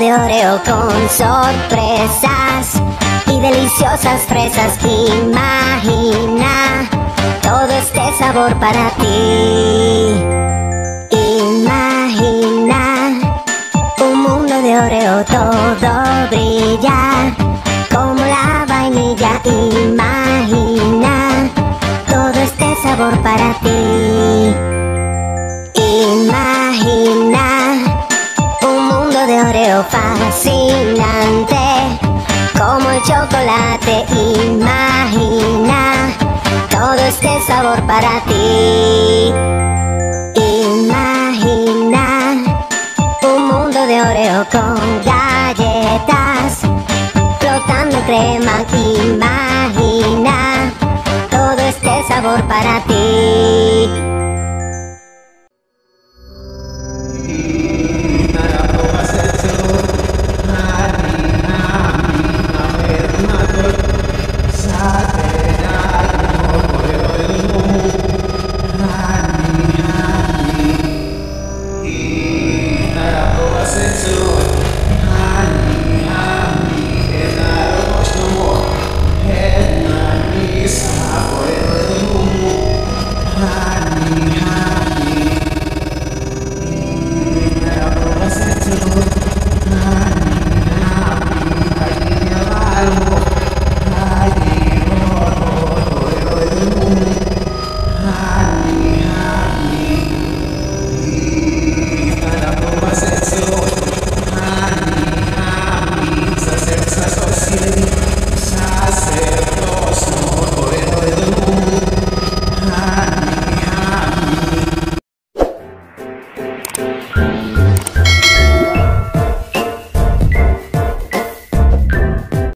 de Oreo con sorpresas y deliciosas fresas. Imagina todo este sabor para ti. Imagina un mundo de Oreo, todo brilla como la vainilla. Imagina todo este sabor para ti. Imagina un mundo de Oreo fascinante como el chocolate. Imagina todo este sabor para ti. Imagina un mundo de Oreo con galletas flotando en crema. Imagina todo este sabor para ti.